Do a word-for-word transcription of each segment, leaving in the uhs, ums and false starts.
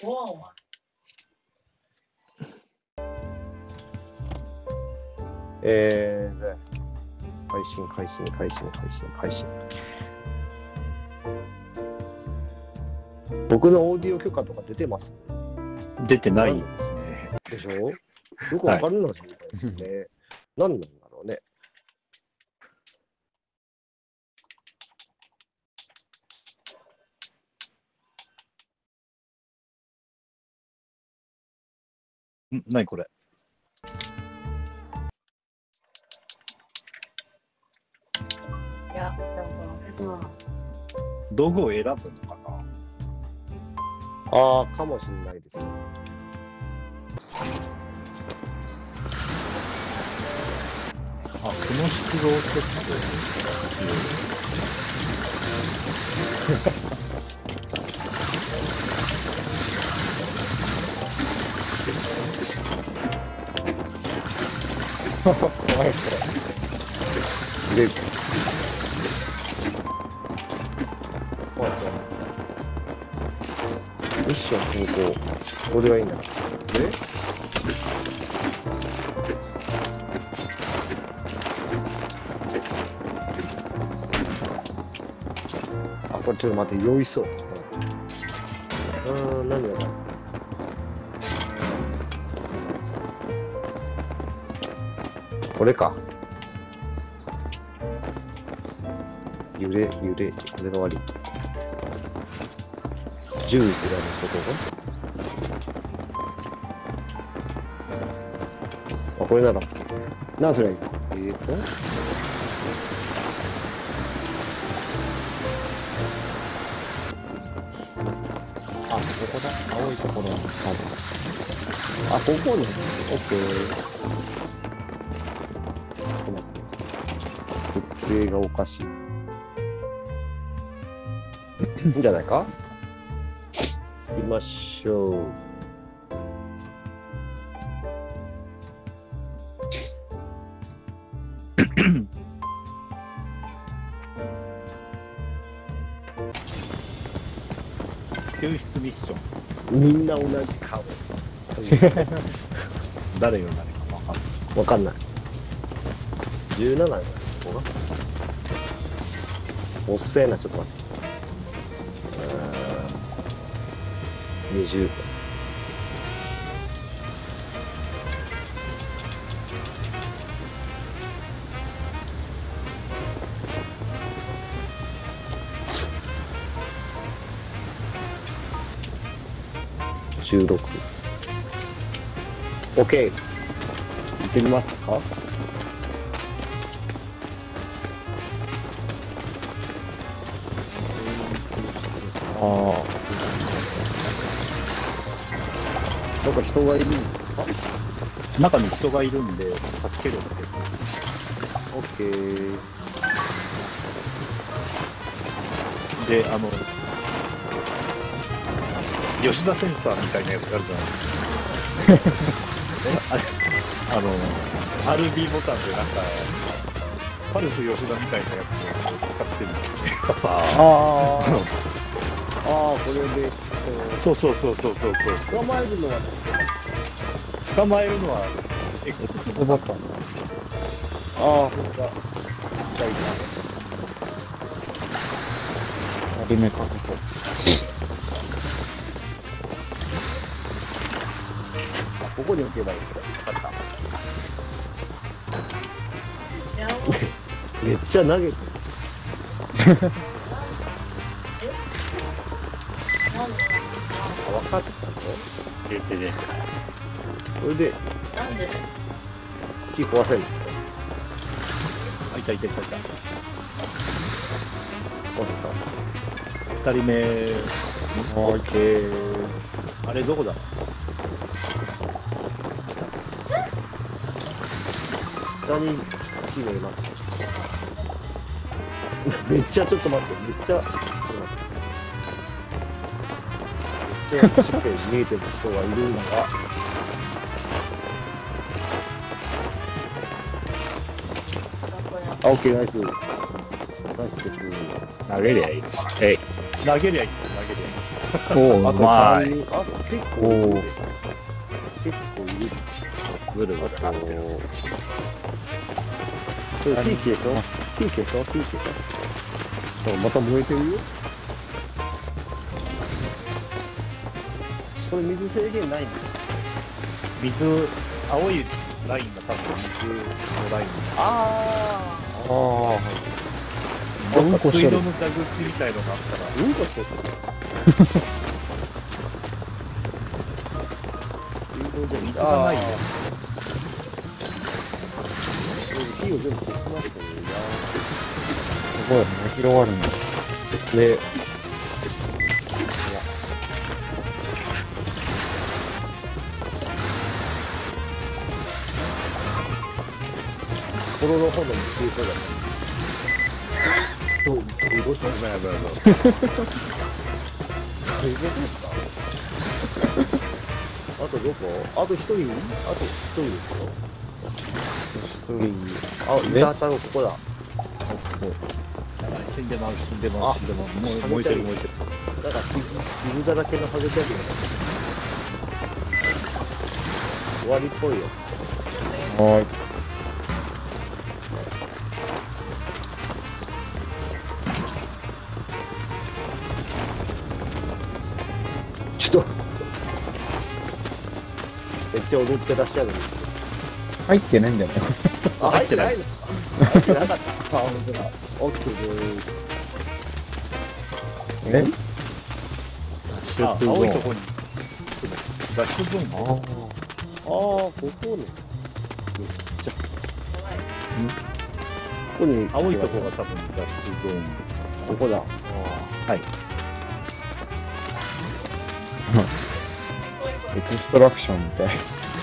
えー、で配信、配信、配信、配信、配信。僕のオーディオ許可とか出てます？ 出てないですね。 でしょ？よくわかんないですよね。はい、何なんだろうね。 ん、何これ。 いや、でも道具を選ぶのかな。 ああ、かもしれないですね。 あ、この出動結構強い。 怖い怖い。で、怖い怖い。ミッション変更。これがいいんだ。で、あ、これちょっと待って、酔いそう。うーん、何がだ。これか。揺れ、揺れ、これの終わり。じゅうグラム外。あ、これなら。何それ。えーと。 あ、ここだ。青いところ。 あ、ここに。オッケー。設定がおかしい。いいんじゃないか。行きましょう。 救出ミッション。みんな同じ顔。 誰よ誰かわかんない。じゅうななだよ、ここが。おっせえな、ちょっと待って。にじゅう。じゅうろく。オッケー。行ってみますか。ああ。なんか人がいるんですか？ 中に人がいるんで、助けるって。 オッケー。 で、あの、吉田センサーみたいなやつがあるじゃないですか。あれ、あの、アールビー ボタンでなんか、パルス吉田みたいなやつを使ってるんですよね。 ああ。ああ、これで、 そうそうそうそうそうそう。 捕まえるのは捕まえるのは X ボタン。 ああ、ほんとだ。痛いな。 割り目かけと。 ここに置けばいい。分かった。めっちゃ投げてる。分かったの？ 入れてね。 それで、 なんで木壊せるの？ あ、いたいたいたいた。 壊せ二人目。 オッケー。 あれどこだ？ 下に木がいます。めっちゃちょっと待って、めっちゃ。ちょっと待って。めっちゃしっかり見えてる人がいるんだ。あ、オッケー、ナイス。ナイスです。 投げりゃいい。えい。投げりゃいい。投げりゃいい。 おお、 あとまいさんにん、あと結構いるで。結構いる。 ぐるぐるなってる。 それ火消そう。火消そう、火消そう。あ、また燃えてるよ。これ水制限ないんですか？ 水、青いラインが多分水のライン。 あああ。 どっうんこしてるか水道の蛇口みたいのがあったら、 あ、うんこしてる。 水がないよ。 火を全部消しましたね。 すごいね、広がるね。 ね。心の炎も消えそうだね。どう、どうしたの？ やばいやばいやばい。 どういうことですか？あとどこ？あと一人？あと一人ですよ。一人。あ、いたたのここだ。 すごい。 やばい、死んでます、死んでます、死んでます。もう燃えてる燃えてる。 なんか傷傷だらけのハゲキャビ終わりっぽいよ。 はーい。 ちょっとめっちゃ踊ってらっしゃるんです入ってないんだよね。 あ、入ってないの？入ってなかった。あ、本当だ。オッケーです。 えあ、青いとこに。脱出ゾーン。 あああ、ここに。じゃここに青いとこが多分脱出ゾーン。 ここだ。 はい。 エクストラクションみたい。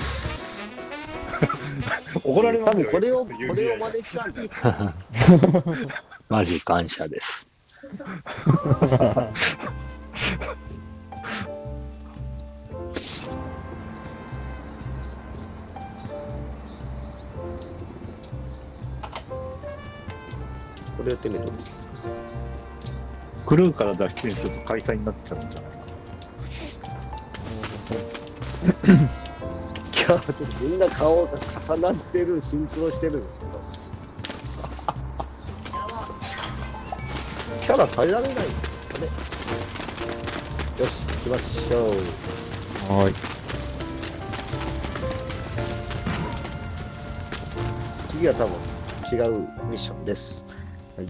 怒られますよ。 多分これをこれを真似したんだよ。 マジ感謝です。 これやってみる。 クルーから脱出にすると開催になっちゃうんじゃないか。 いや、ちょっとみんな顔が重なってる、シンクロしてるんですけど。キャラ変えられないんですかね。よし、行きましょう。 はーい。 次は多分違うミッションです。はい。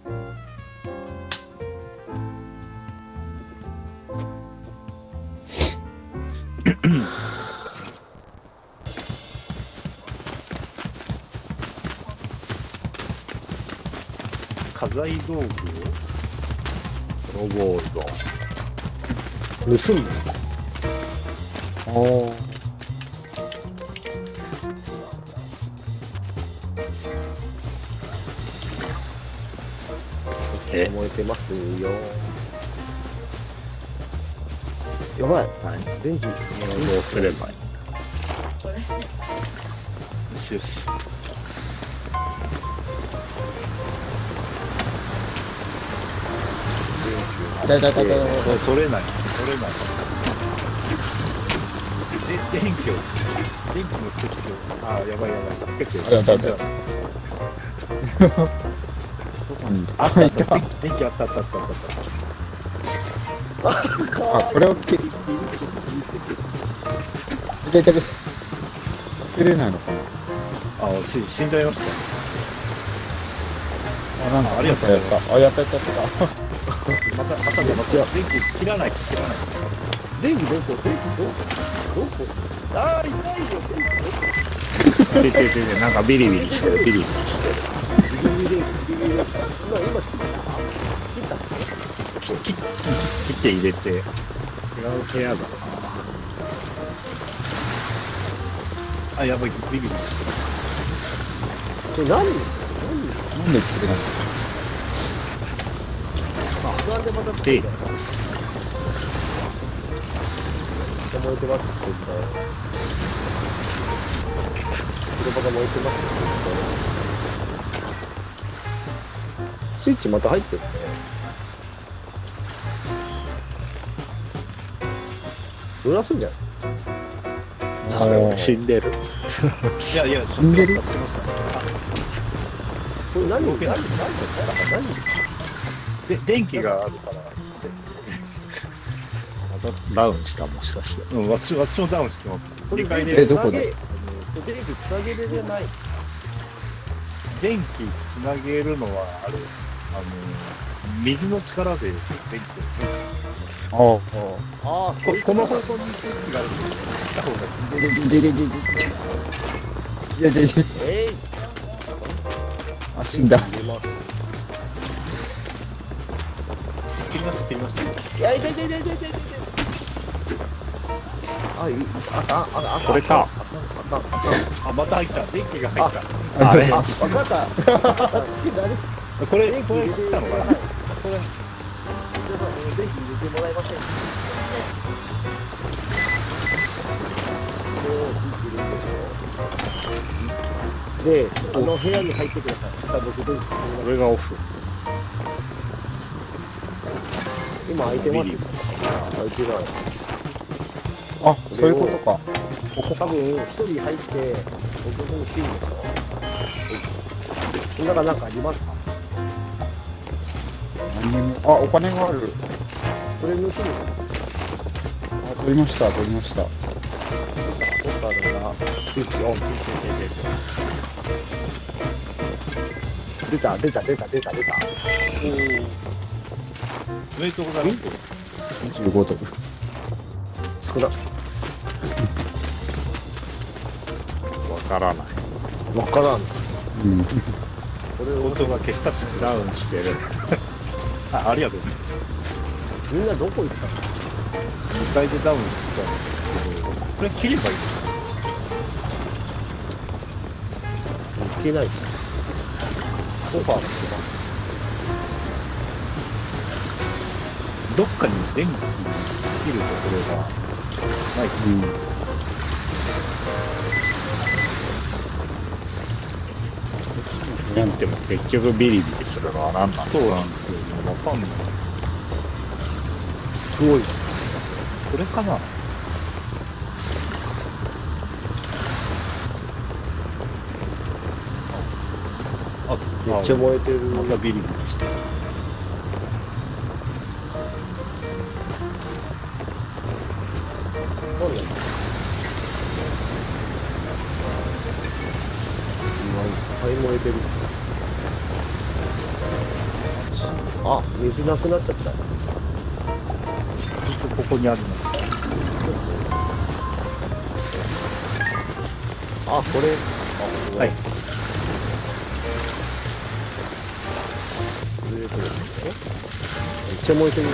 家財道具を泥棒ぞ。盗んだ。 おー。 え燃えてますよ。やばい。電気。 どうすればいい？ これよしよし。 痛い痛い痛い痛い痛い。 これ取れない取れない。で電気を電気のスイッチをあーやばいやばい助けて。 あやったやったやったどこにいる？ あったあっいた。 た電気あったあったあったあったあ、これを切り。痛い痛い痛い。作れないのかな。 あーし死んじゃいました。 あ、なんかありがとうやった。あ、やったやったやった。 またまたまた電気切らない切らない。 電気どこ？電気どこ？どこ？ああ、痛いよ。電気どこ？ てててて、なんかビリビリしてる、ビリビリしてる。 ビリビリ電気、ビリビリ電気。今今切った？切った？ 切って入れて、違う部屋だな。 あやばいビリビリ。 これ何？何？ なんで作れないんですか？ なんでまた作えいるんだよ。燃えてますって言ったよ。車が燃えてますって言ったよ。スイッチまた入ってるね。 どらすんじゃない？ あれ死んでる。 いやいや、 死んでる買ってました。 これ何何何動けない何で、電気があるから。 ダウンしたもしかして。 うん、私私もダウンしてます。 これ理解でえどこで電気つなげれるない。 電気つなげるのはあれ、あの水の力で電気を。 ああ。 ああ、 ここの方向に電気があるんで、した方がいい。 ででででででで。いやでで。 えあ、死んだ。 ー、入れます切りました、切りました。 いや、痛い痛い痛い痛い痛い痛い。あ、いい、あかん、あかん、あかん。 これかあかん、あかん、あかん。 あ、また入った。電気が入った。 あれあ、わかった。つけられ。 これ、これ切ったのかな。 これ。ぜひ入れてもらえませんか。で、あの部屋に入ってください。下僕電気これがオフ。 今開いてます。開いてない。 あ、そういうことか。 多分一人入って僕のシーンですよ。なんかなんかありますか？ 何にも。あ、お金がある。 これ盗むの？ あ、取りました、取りました。 どっかあるな。スイッチオン。出た出た出た出た出た。 おめでとうございます。 にじゅうごドル。 少な。 わからない。 わからん。 うん。 これ音が消したし、 ダウンしてる。 あ、ありがとうございます。 みんなどこ行ったの？ にかいでダウンしてたんですけど、これ切ればいいですか？ 行けないし。ソファーの隙間。 どっかに電気切るところがない。 うん。 でも結局ビリビリするのは何なんだそうなんですよ。わかんない。 すごい。 これかな？あ、 めっちゃ燃えてる。 またビリビリしてる。 なんだよ。いっぱい燃えてる。あ、水なくなっちゃった。 ここにあります。 あ、これ。あ、 はい。 これこれめっちゃ燃えてるね。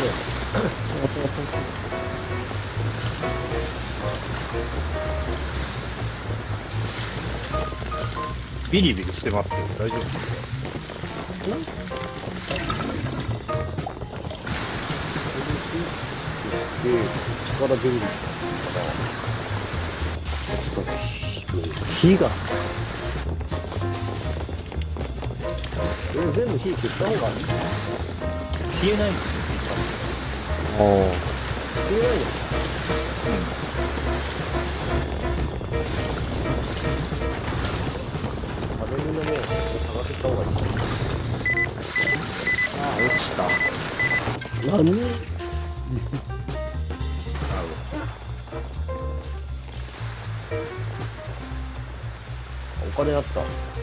ビリビリしてますよ。大丈夫ですか？ で、力出るんだから火がえ全部火消した方がいい？ 消えないんですよ。 ああ。 消えないの？パネルのね、探せた方がいい。 あ、落ちた。 何？お金あった。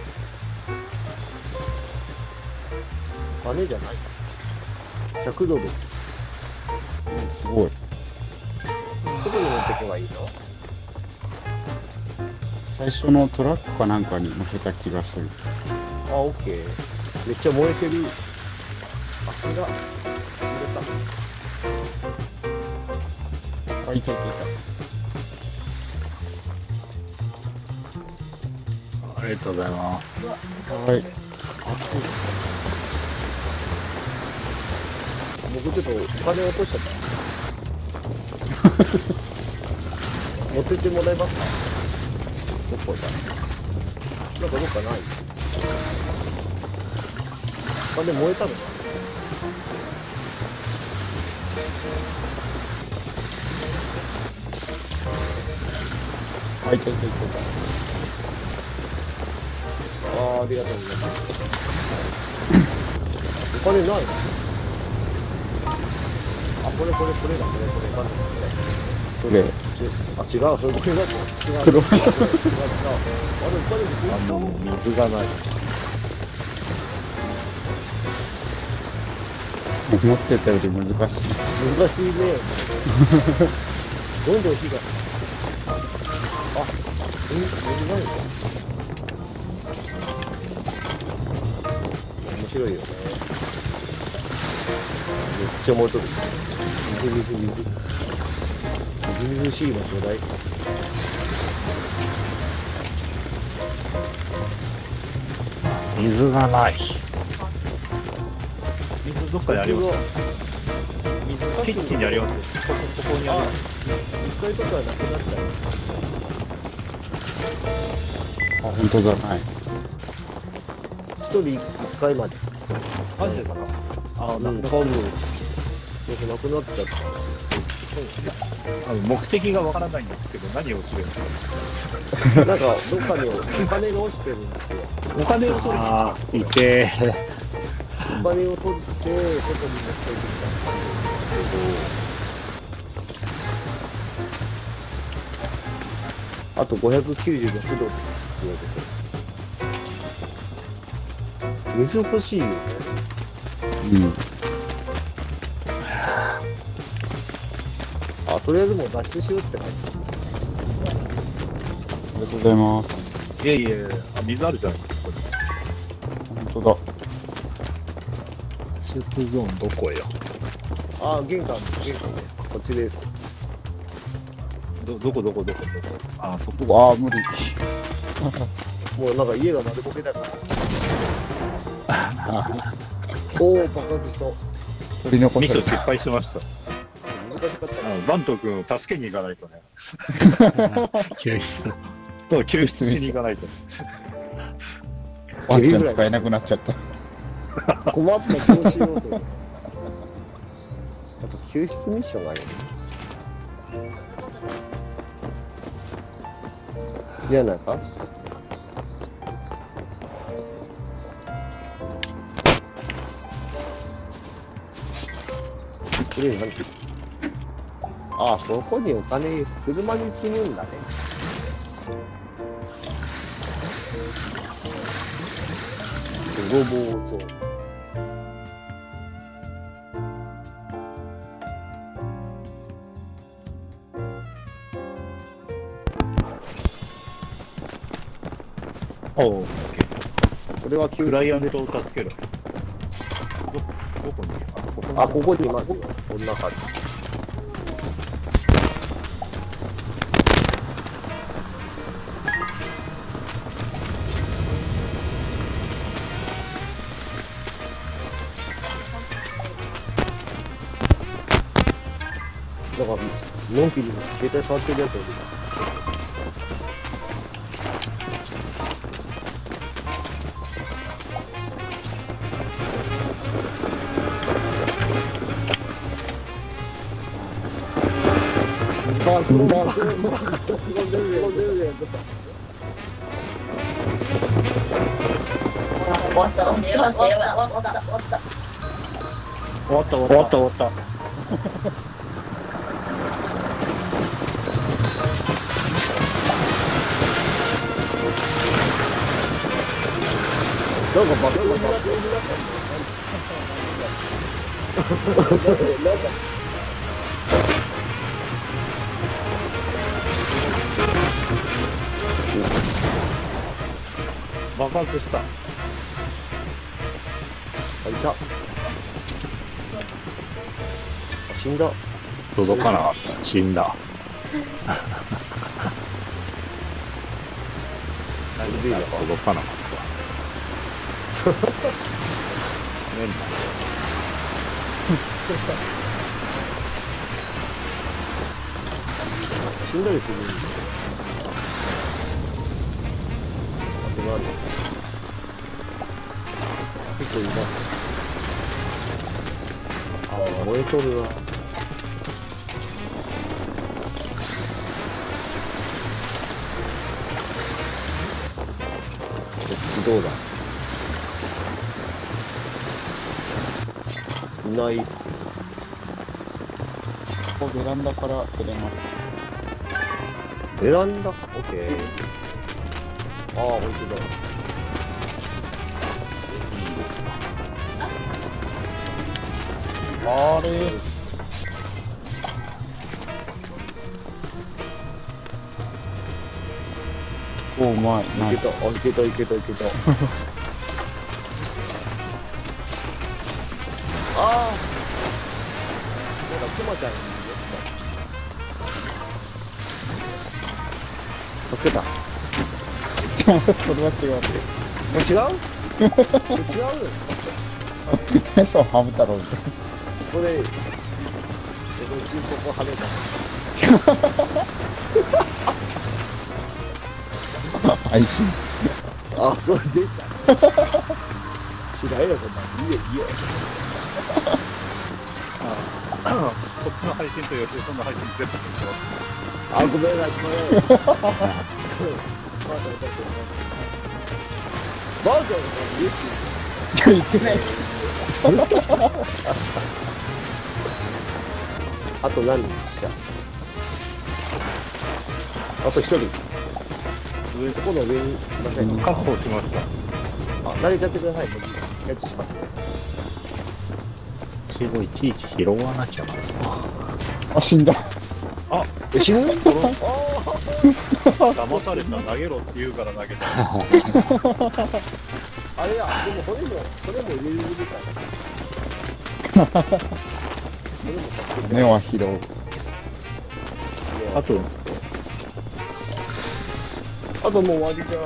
お金じゃない。ひゃくドル。 すごい。 どこに持ってけばいいの？ 最初のトラックかなんかに乗せた気がする。 あ、オッケー。めっちゃ燃えてる。あ、それだ。 あ、いたいたいありがとうございます。 た。はい。 僕ちょっとお金落としちゃった。持ってってもらえますか？どこだ？なんかどっかない？お金燃えたのか？ あ、いたいたいたいああ、ありがとうございます。お金ないの？あ、これこれこれだ、これこれ、なんだこれ。 た。 あ、違う、それこれだと。違う。 黒違う違う。あれ、お金あの水がない。 思ってたより難しい。 難しいね。どんどん火が。あ、え、水ないの？面白いよね。めっちゃ燃えとる。水水水。みずみずしいのちょうだい。 水がない。 水どっかにあります。 水キッチンにあります。ここここにあります。 一回とかはなくなったよ。 あ、本当だ、ない。 一人一回まで。 マジですか？あ、 うん、 なくなっ多分。そうなくなっちゃった。 あの目的がわからないんですけど、何をするんですか？ なんかどっかにお金が落ちてるんですよ。 お金を取る。 ああ、いてお金を取って外に持っていくみたいな感じなんですけど、あとごひゃくきゅうじゅうろくドル必要ですよ。水欲しいよね。 うん。 あ、とりあえずもう脱出しようって感じ。 ありがとうございます。 いやいやいや、あ、水あるじゃないですか。 本当だ。 出ゾーンどこよ。 あ、玄関です、玄関です。こっちです。 ど、どこどこどこどこ。あ、そこ。 うわあ、無理。 もうなんか家が丸ボケだから。おお、爆発しそう。 取り残された。 ミッション失敗しました。 難しかったな。 あのバント君を助けに行かないとね。 救出。 そう、救出しに行かないと。 ワンちゃん使えなくなっちゃった。 困った調子要素。やっぱ救出ミッションがあるよね。じゃあなんかこれ何？ああ、ここにお金、車に積むんだね。泥棒そう。 おお、 これは救出クライアンですトを助ける。ど、どこに？あ、ここに。 あ、ここにいますよ。こんな感じ。だから、のんきに携帯触ってるやつがいる。バークバークバークバーク終わった終わった終わった終わった終わった終わった終わった終わった。 なんかバカバカバカなんか爆発した。 あ、いた。あ、死んだ。 届かなかった。死んだ。 何でいいのか。 届かなかった。メンバ死んだりするんだよ。あと何？結構います。ああ、燃えとるな。 どうだいないっす。 ここベランダから出れます。 ベランダか、オッケー。ああ、本当だ。 あれおうまい、ナイいけた、 ス。 あ、いけた、いけた、いけた。ああ。なんかクマちゃんに助けた。 それは違う。 違う？違う？ 何そのハム太郎みたいここで、えっと、ここはめた。 な。配信。 あ、そうでした。知らんよ、そんなん。いいよ、いいよ。 こっちの配信と吉井さんの配信全部見てます。 あ、ごめんなさい、ごめんなさい。バージョンが言うって言ってないし。 あと何人した？あと一人。上、ここの上にいませんか？ 確保しました。 あ、投げちゃってください。僕、キャッチしますね。 すごいいちいち拾わなきゃな。 あ、死んだ。 え、死ぬ？あ騙された、投げろって言うから投げた。 あれや、でも骨も、骨も入れるから。 根は拾う。 あと、 あともう終わりじゃない。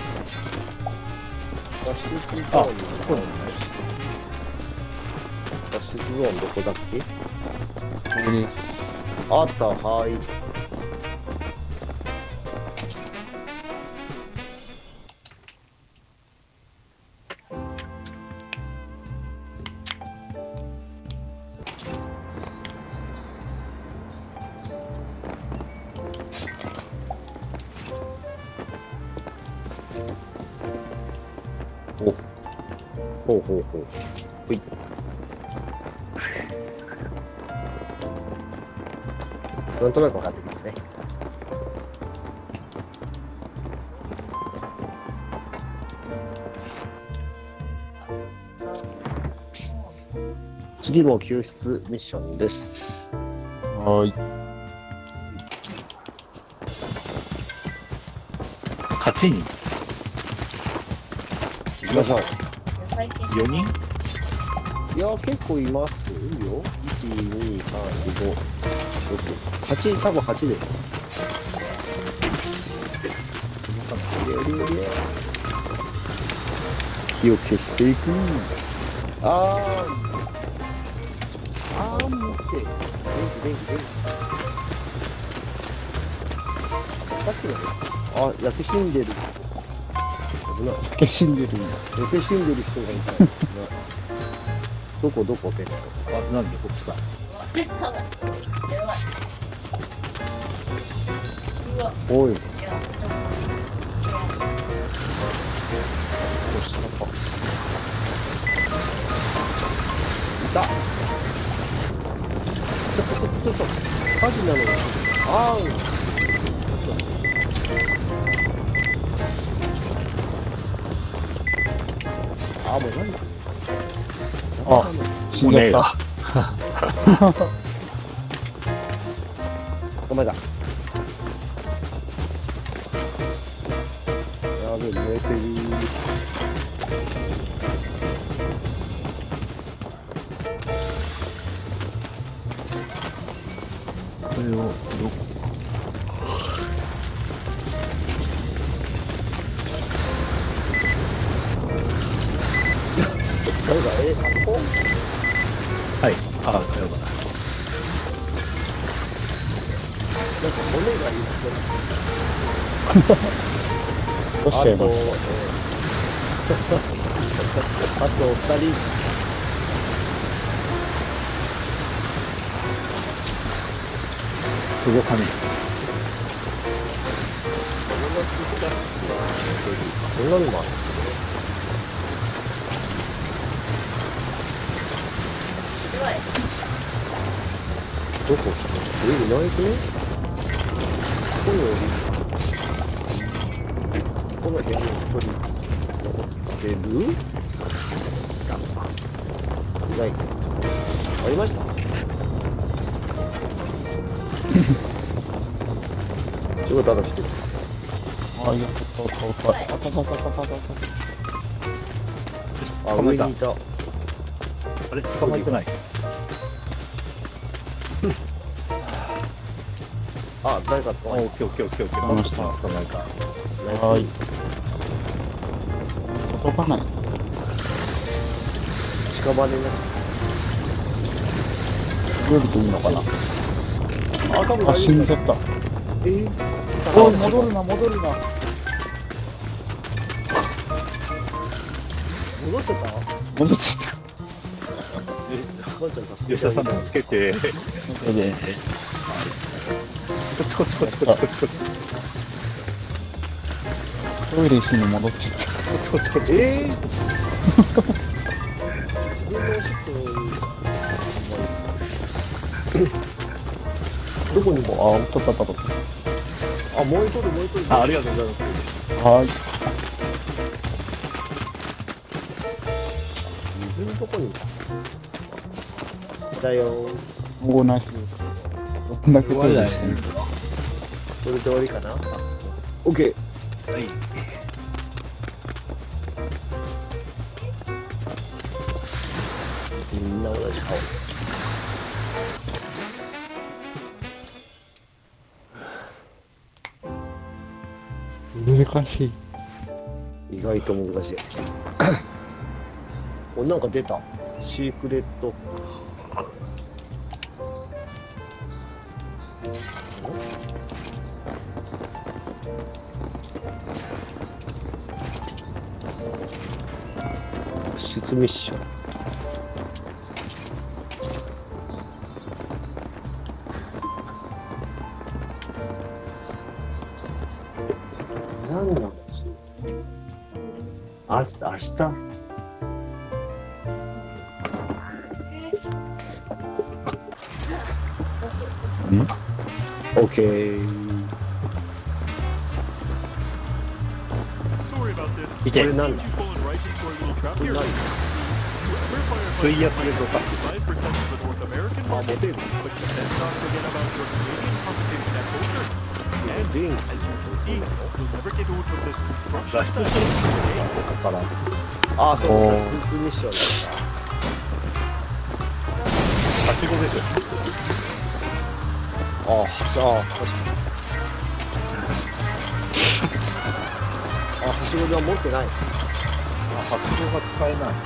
脱出ゾーンに。脱出ゾーンどこだっけ？ これです。 あった、はい。お、ほうほうほう。ほい。なんとなく分かってきますね。次も救出ミッションです。 はーい。 はちにん、 行きましょう。 よにん、 いや、結構いますよ。いち、に、さん、よん、ご、ろく、はち、多分はちです。火を消していく。あー。あー、持って。電気、電気、電気。さっきの、あ、焼け死んでる。危ない。 焼け死んでるんだ。 焼け死んでる人がいた。どこどこペット。 あ、なんでこっちか。 おい。 どうしたか。 いた。ちょっとちょっとちょっと火事なのよ。あー。あ、もう何？ あ、死んじゃった。 ごめんだ。やべえ、燃えてる。 これをど誰だ、え、あそこ？ はい、あ、やばい。 なんか骨がいる。 落ちちゃいましあと二人。 動かねこんなのもある。 どこ来た？え、いないくね？ここにおり、この部屋に一人残ってる？いない。ありました？仕事話してる。 あ、いや、そうそうそう。あたたたたたたた。 あ、 捕まえた上にいた。 あれ捕まえてない。 あ、誰かあ、 捕まえオッケーオッケーオッケーオッケー。 捕まえました捕まえた。 た。 はーい。届かない。 屍ね。 よりといいのかな。 あ、多分あ、死んじゃった。 えー、 おい、戻るな、戻るな。 戻っちゃった戻っちゃっワンちゃん助け吉田さん助けて。 た。それで、 こっちこっちこっちこっちこっちこっちトイレしに戻っちゃった。 こっちこっち。 えー、自分のおしっこどこにもあ、おっとったったとった。 あ、燃えとる燃えとるあ、ありがとうございます。 はーい。 水のとこにいたよ。 もうなしです。どんだけトイレしてんの？ これで終わりかな。オッケー。 はい。 みんな同じ顔。 難しい。 意外と難しい。お、なんか出た。シークレット。脱出ミッション。何なの？あし、明日。オッケー。 いけ。 これなんだ？これなんだ？ 水圧でどか。 あ、モテる。電気。 脱出するから。 あ、そう、 おー脱出ミッションだっはしごでしょ。 た。あ、はし、あ、はし。あ、はしごでは持ってない。 あ、はしごが使えない。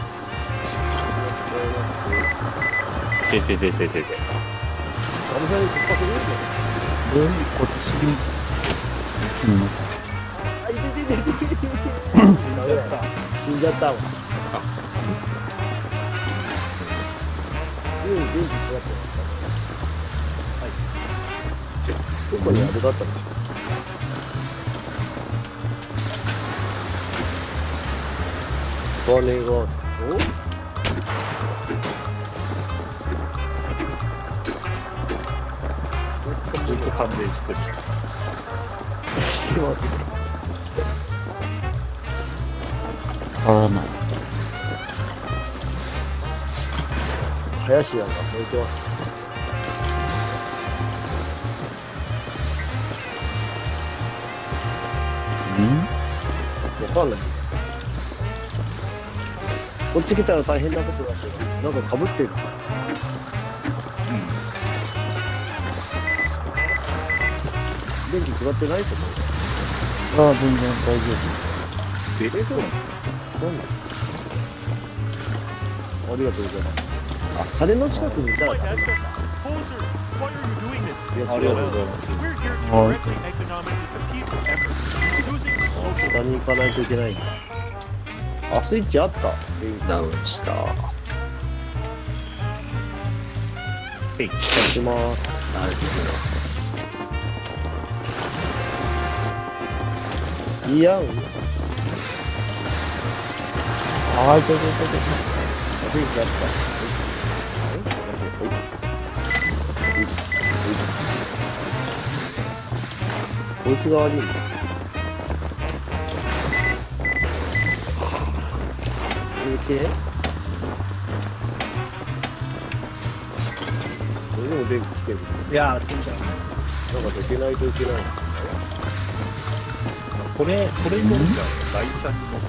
でででででで。 ガムさんに突破するよ。 で、こっちに。うん。 あ、いてててててて。ダメだよ。死んじゃったわ。強い電気使ってましたね。はい。どこにあれがあったの？お金があると。 ずっと関連してる。 してますね。 変わらない。 林なんか燃えてます。 うん？ わかんない。こっち来たら大変なことだけど、なんか被ってる。電気使ってないと思う。 ああ、全然大丈え、そうなの？なんだ？ありがとうございます。あ、羽の近くにいたらダメだ。 ありがとうございます。 夫。はい。 下に行かないといけないんだ。あ、スイッチあった。 ダウンした。 はい。 押します。 ありがとうございます。 いや、うん。 ああ、いたいたいたい電気あった。 こいつが悪いんだ。抜けそれでも電気来てる。 いやー、死んじゃう。 なんか抜けないといけない。 これ、これもじゃん。大ちゃんの。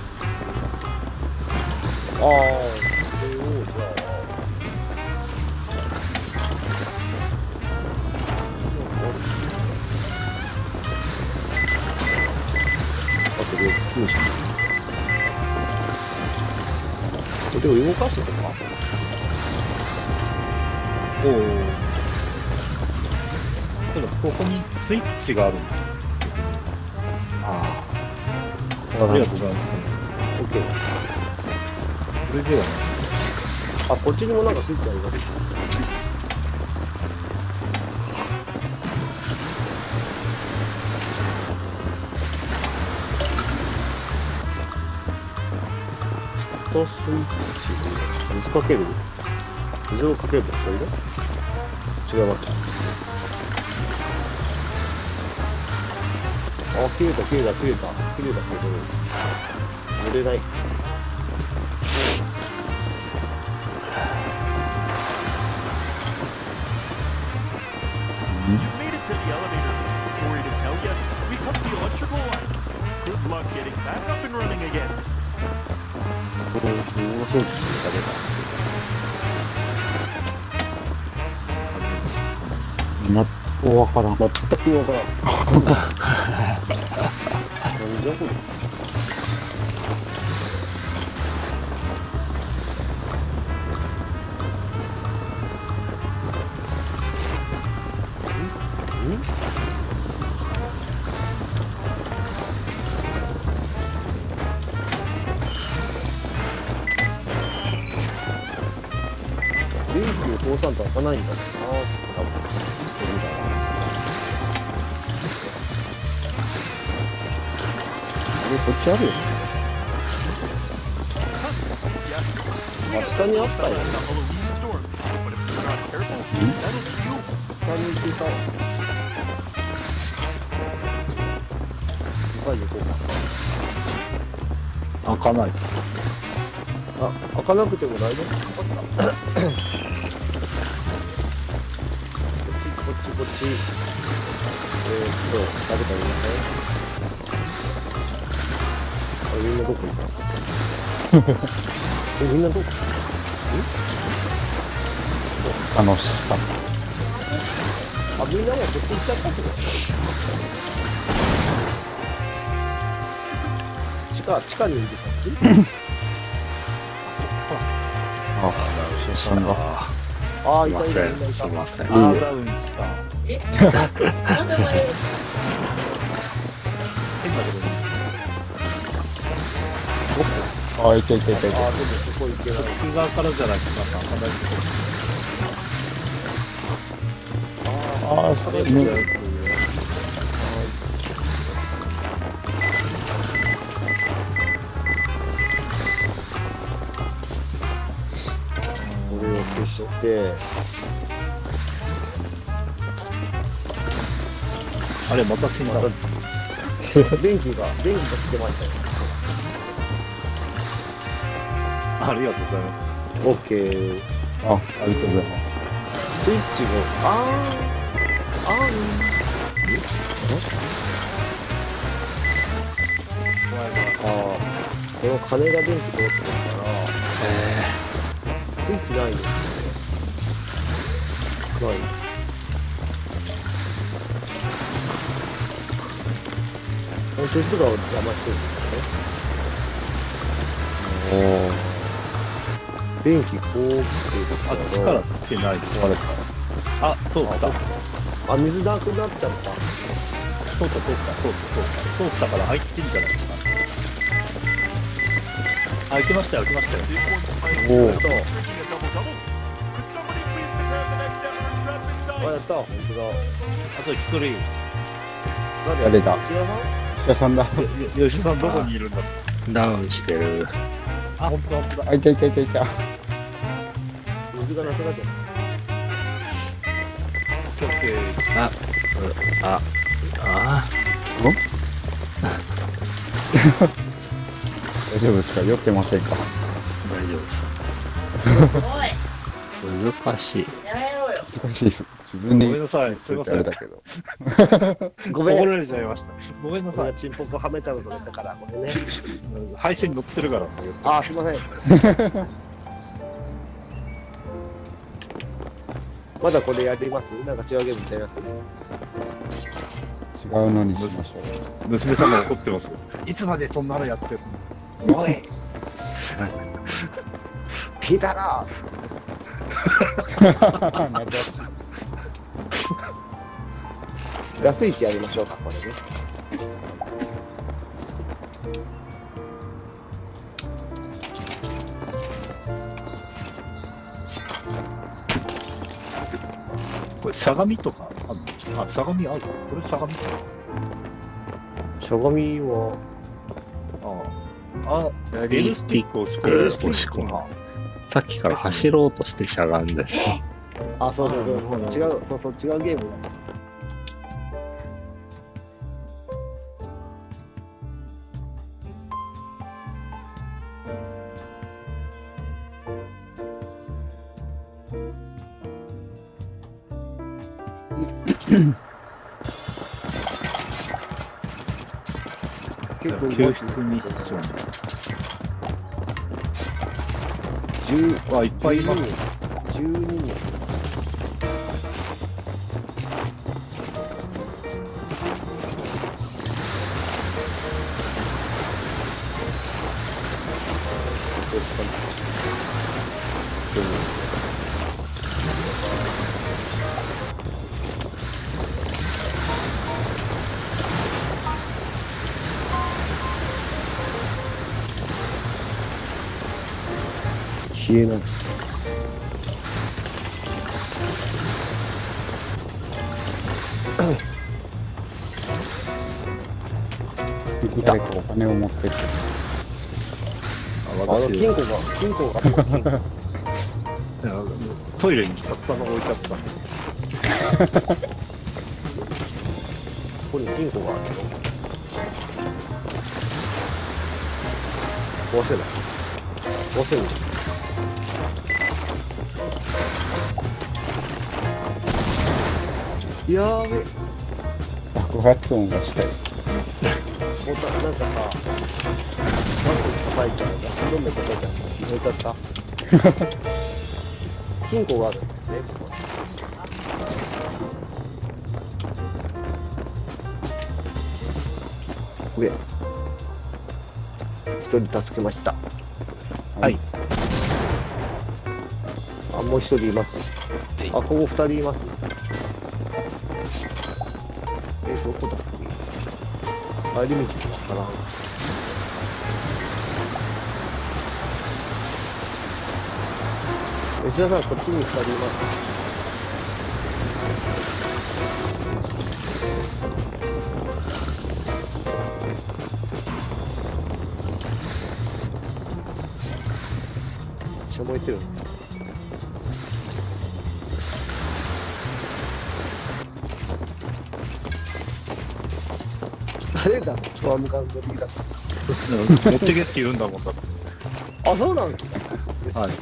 ああ、これを、じゃあ。あとで、よいしょ。でも動かしてとかおお。ただ、ここにスイッチがあるんだ。 あありがとうございます。 オッケー。 それではね。 あ、こっちにもなんかスイッチあります。とスイッチ。水かける？水をかけるとそれで？違いますか？あ、切れた切れた切れた切れたけど乗れない。 You made it to the elevator. Sorry to tell you, we cut the electrical lines. Good luck getting back up and running again. これを掃除して食べた。 全くわからん。 全くわからん。何じゃこれ。電気を通さんと開かないんだな。多分無理だな。あれこっちあるよね。あ、下にあったよ。 The Halloween store. But if you're not careful, that'll see you. 下に行けた。一回行こうか。 開かない。 あ、開かなくても大丈夫。分かった。こっちこっち。えーっと、誰かいません？あ、みんなどこ行ったえ、みんなどこ？ 楽しさ。 あ、みんなもこっち行っちゃったってこと地下、地下にいる感じ？ あ、死んだ。 ああ、 すいまいたいたいたいた。 せん、すいません。 あー、ダウン来た。 えなんでもいい。 変なとこに。 あ、いたいたいたいた。 ああ、でもそこ行けない。 内側からじゃないとなんか開かないけど。 ああ、それね。 これを消して、 あれ、また死んだ。 電気が、電気がつけましたよ。 ありがとうございます。 オッケー。 あ、ありがとうございます。 スイッチが、あー、あー、あー、この鐘が電気通ってるから、スイッチないんですよ。ない。この鉄が邪魔してるんですよね。電気こう来てるあ、力つけないと壊れた。あ、通った。 あ、水なくなっちゃった。 通った、通った、通った、通った。通ったから入ってんじゃないですか。あ、開けましたよ、開けましたよ。 This one's ice. おお。 Streaking a double double. Could somebody please prepare the next ever trap あ、や inside? った、本当だ。 あと一人。 誰だ？ 内山石田さんだ。 よ吉田さんどこにいるんだろう。 ダウンしてる。 あ、本当だ、本当だ。 あ、いたいたいたいた。 水がなくなっちゃった。 オッケー。 あ、うあ、あ、 大丈夫ですか？酔ってませんか？ 大丈夫です。 おい、 難しい。 やめろよ。 難しいです。自分でごめんなさい、すいません。 あれだけど。 ごめん。 怒られちゃいました。ごめんなさい。 俺がチンポコはめたのとか言ったから、ごめんね。 配信載ってるから。 あー、すいません。まだこれやります？なんか違うゲームみたいなやつ？ 違うのにしましょう。 娘さんが怒ってます。いつまでそんなのやってるの？ おい聞いたら懐かしい。 安い日やりましょうか、これね。 これ、しゃがみとかあるの？あ、しゃがみある。これ、しゃがみか。 しゃがみは、 ああ、 ラリースティックをエルスティック押し込む。さっきから走ろうとしてしゃがんでる。 あ、そうそうそう、 あ違う、そうそう、違うゲームになっちゃうんですよ。結構救出ミッション。 じゅう、 あ、いっぱいいます。 じゅうににん。消えない。 誰かお金を持ってって。 あの金庫が、金庫が、 トイレに札束が置いてあった。 ここに金庫があるけど。壊せない。壊せない。やーべ。 爆発音がしたよ。 ボタンなんかさ、ガス叩いちゃう、ガス止め叩いちゃう、入れちゃった。金庫があるんだよね、ここ。上。一人助けました。 はい。 あ、もう一人います。あ、ここ二人います。え、どこだっけ？帰り道わからん。吉田さん、こっちに二人います。めっちゃ燃えてる。誰だ、スワムガンドリーだっ持ってけって言うんだもんだって。 た。あ、そうなんですか。 はい。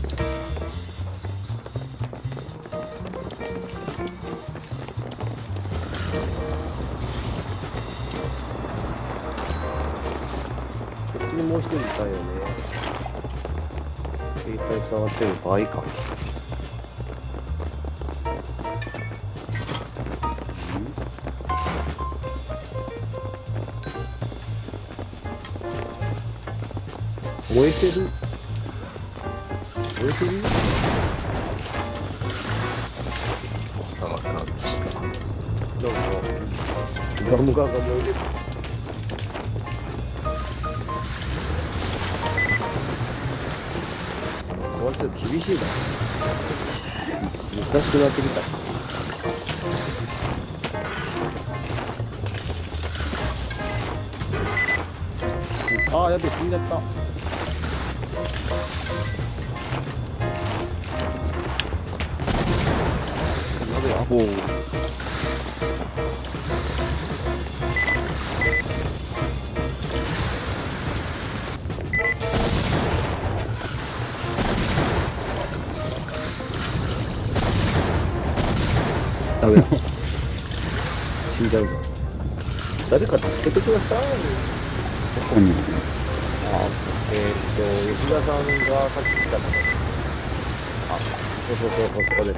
こっちにもう一人いたよね。携帯触ってる場合か。燃えてる？燃えてる？ 長くなってきた。 なんか、ガムガンが燃えてる。これちょっと厳しいな。難しくなってきた。ああ、やべえ、死んじゃった。やべえ、あ、もう。 じゃうぞ。誰か助けてください。 どこにいるあ、えー、っと、吉田さんがさっき来たので。あ、そうそうそう、そこです。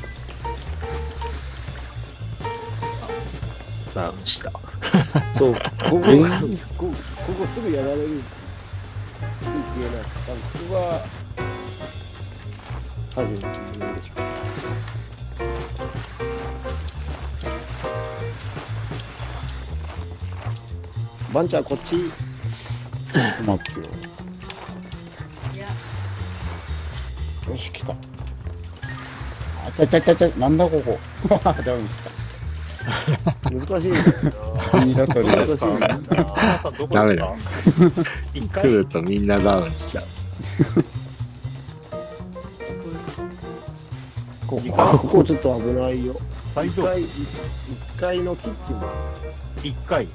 ダウンした。 そう、ここ、 えーここ、ここすぐやられるんですよ。すぐ消えない。多分ここが、火事の原因でしょう。バンちゃん、こっち。 ちょっと待ってよ。よし、来た。あちゃちゃちゃちゃ、なんだここ。ダウンした。 難しいですよミイラ取りだ難しいな。 どこダメだ。 一回来るとみんなダウンしちゃう。 ここ、ここちょっと危ないよ。 最上一階、一階のキッチンも。 一回。じ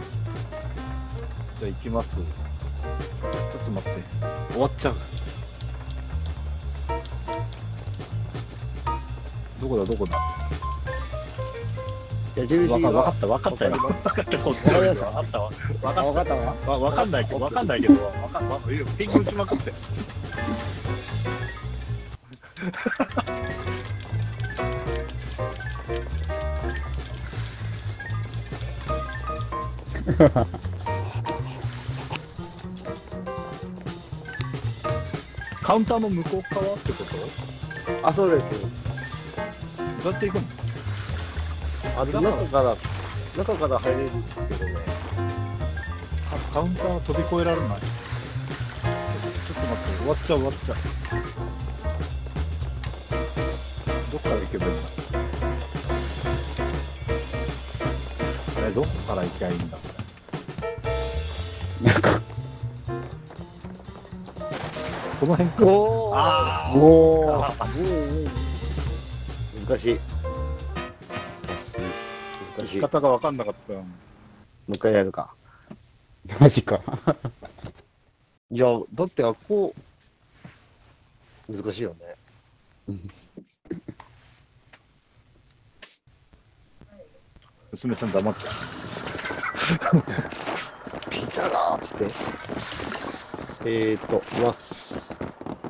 ゃあ行きます。ちょっと待って。終わっちゃう。どこだどこだ。 矢印が。 わかったわかったよ。わかったこっちわかりましたわかったわ。 あ、わかったわ。 わわかんないけどわかんないけどわかんわかんピンク打ちまくって。カウンターの向こう側ってこと？ あ、そうですよ。 どうやって行くの？ あ、中から、中から入れるんですけどね。 カカウンター飛び越えられない。ちょっと待って、終わっちゃう終わっちゃう。どっから行けばいいんだ？あれどこから行きゃいいんだ？ なんか、 この辺か。 おーあおお。 おー難しい。難しい。 仕方が分かんなかったよ。 もう一回やるか。 マジか。 いや、だってあっこ、難しいよね。 娘さん黙っちゃピーターだーっつって。えーっと、います。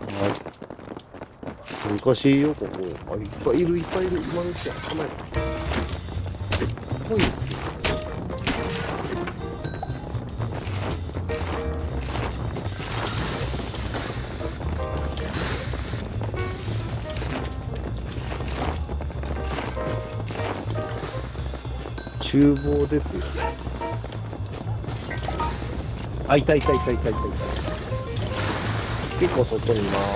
難しいよ、ここ。あ、いっぱいいる、いっぱいいる。今のうちは構える。すっごい。厨房ですよね。 う。あ、いたいたいたいたいたいた。 結構外にいます。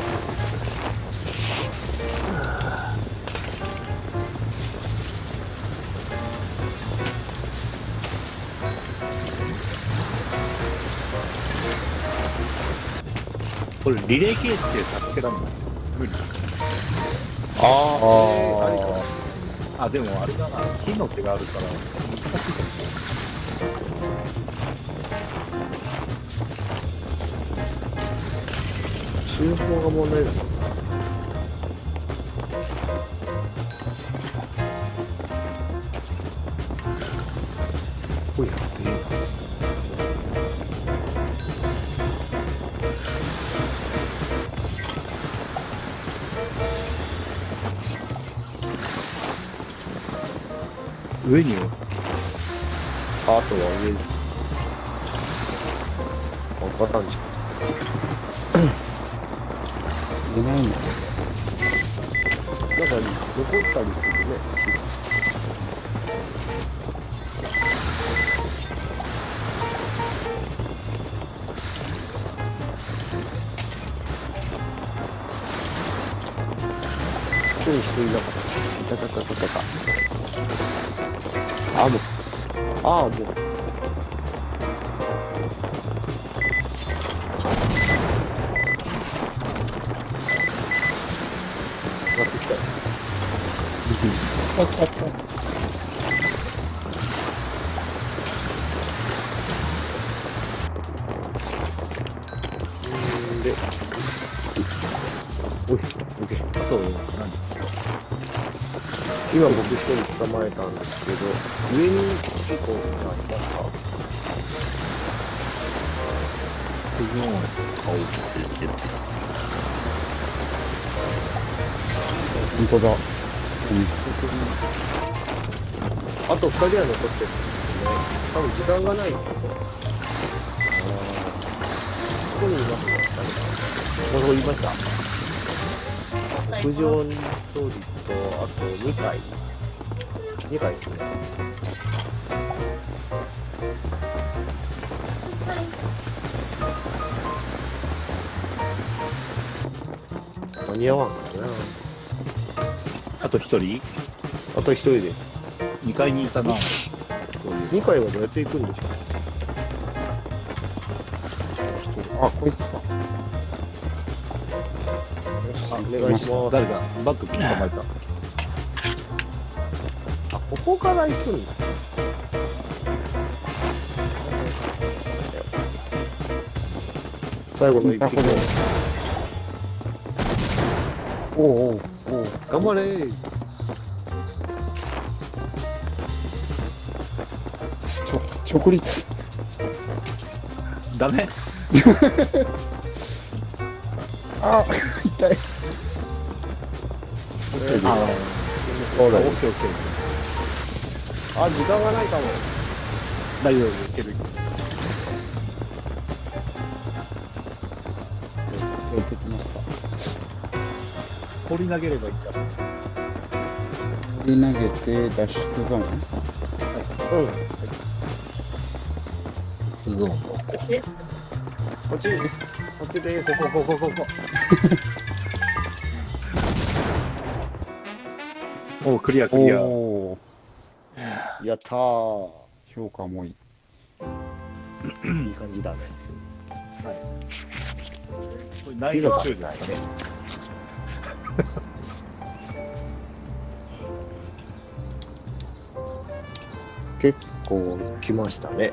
これリレー形式で助けたの無理。 ああ、えー、ありか。 あ、でもあれだな。火の手があるから難しいかもしれない。 厨房が問題だもんな。おや、いいな。 上によ。 あ、あとは上です。わからんじゃん。 出ないの。 なんか残ったりするね。一人一人いなかった。いたたたたたた。あ、もう。ああ、もう。上がってきたよ。 あつあつあつ。 んで、おい、オッケー。 あと何？ い今僕一人捕まえたんですけど、上に結構いますか？ クゾーン顔っていける。 本当だ。 あとふたりは残ってるんですけどね。多分時間がないと。あここにいますね。ここいました。屋上にひとりと、あとにかい。にかいですね。間に合わんかな。 あと一人あとひとりです。 にかいにいたな。 にかいはどうやって行くんでしょう。 あ、こいつか。 お願いします。 誰だバック捕まえた。 あ、ここから行くんだ。最後の一匹。 おうおうおう。 頑張れー。 ちょ直立。 ダメあ、痛い。 ああ、 そうだよ。 オッケーオッケー。 あ、時間がないかも。 大丈夫、いける。 連れてきました。 放り投げればいいから。 振り投げて脱出ゾーン。 うん。 ゾーン。 こっちです。こっちです。 ここ、ここ、ここ。おう、クリア、クリア。 おお。 やったー。 評価もいい。 いい感じだね。 これ難易度中ですね。 結構来ましたね。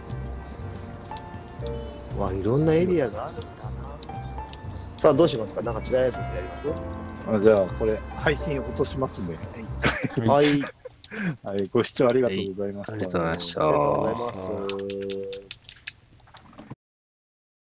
わ、いろんなエリアがあるんだな。さあ、どうしますか？なんか違うやつやりまあ、じゃあ、これ、配信落としますね。 す？はい。 はい、ご視聴ありがとうございました。 ありがとうございました。 ありがとうございます。